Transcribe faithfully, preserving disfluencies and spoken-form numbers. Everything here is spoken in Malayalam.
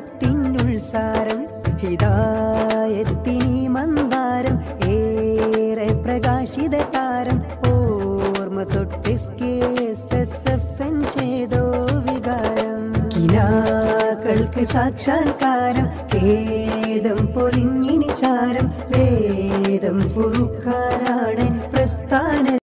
പ്രസ്ഥാനത്തിനുൾസാരം ഹിദായത്തിനി മന്ദാരം ഏറെ പ്രകാശിത താരം ഓർമ്മ തൊട്ട് ചെയ്തോ വികാരം കിനാക്കൾക്ക് സാക്ഷാത്കാരം ഖേദം പൊലിഞ്ഞിനി ചാരം വേദം പുറുക്കാനാണ് പ്രസ്ഥാന